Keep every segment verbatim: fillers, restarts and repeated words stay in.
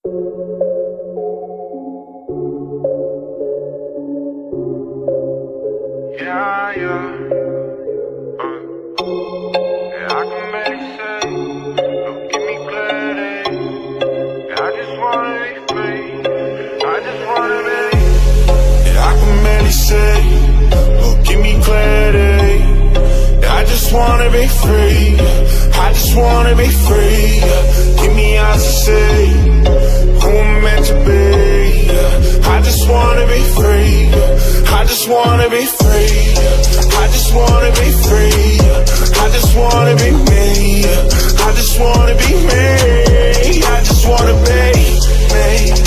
Yeah, yeah. Uh. Yeah, I can barely say, don't give me clarity. Yeah, I just wanna be free. I just wanna be. Yeah, I can barely say, don't give me clarity. Yeah, I just wanna be free. I just wanna be free. Give me eyes to see who I'm meant to be. I just wanna be free. I just wanna be free. I just wanna be free. I just wanna be me. I just wanna be me. I just wanna be me.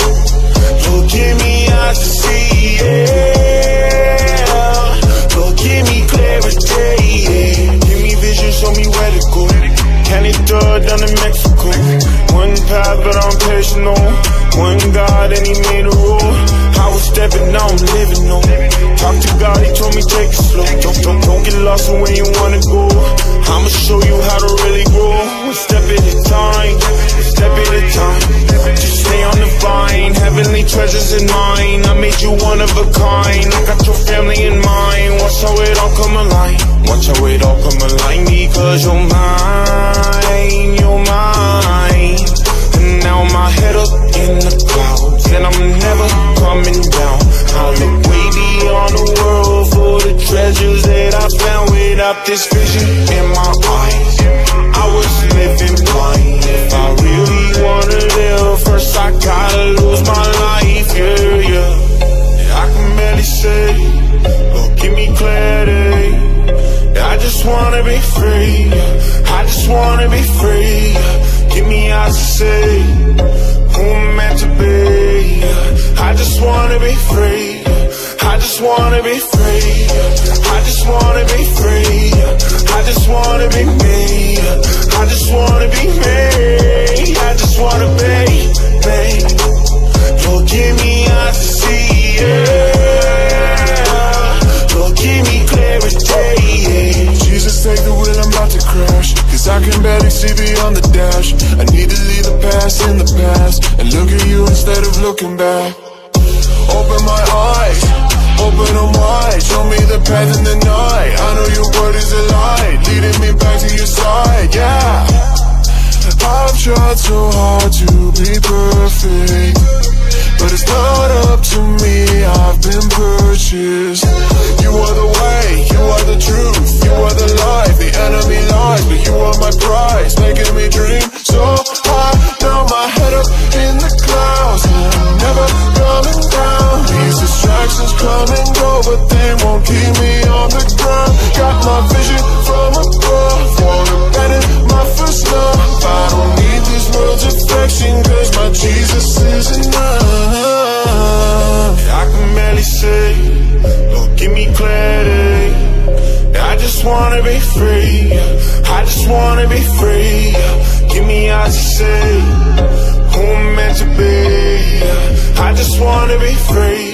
Lord, give me eyes to see, yeah. Lord, give me clarity, yeah. Give me vision, show me where to go. Canada down to Mexico. One path, but I'm patient on. One God, and He made a rule. I was stepping, now I'm living on. Talk to God, He told me take it slow. Don't, don't, don't get lost in where you wanna go. I'ma show you how to really grow. One step at a time, one step at a time. Just stay on the vine, heavenly treasures in mine. I made you one of a kind. I got your family in mind. Watch how it all come alive. Watch how it all come alive. Because you're mine, you're mine. And now my head up in the clouds, and I'm never coming down. I'll look way beyond the world for the treasures that I found. Without this vision in my eyes, I was living blind. If I really wanna live, first I gotta lose my life, yeah, yeah. Yeah, I can barely say, oh, give me clarity. Yeah, I just wanna be free. I just wanna be free. Give me eyes to see who I'm meant to be. I just wanna be free. I just wanna be free. I just wanna be free. I just wanna be me. I just wanna be me. I just wanna be me. Lord, give me eyes to see, yeah. Lord, give me clarity, yeah. Jesus, take the wheel, I'm about to crash. Cause I can barely see beyond the dash. I need to leave the past in the past and look at you instead of looking back. Open my eyes, open them wide. Show me the path in the night. I know your word is a light, leading me back to your side, yeah. I've tried so hard to be perfect, but it's not up to me, I've been purchased. You are the way, you are the truth, you are the life. The enemy lies, but you are my prize, making me dream so high. Now my head up in the clouds, and I'm never coming down. These distractions come and go, but they won't keep me on the ground. Got my vision from above, wanna bet it my first love. I don't need this world's affection, cause my Jesus is enough. I can barely say, Lord, give me clarity. I just wanna be free. I just wanna be free. Give me eyes to see who I'm meant to be. I just wanna be free.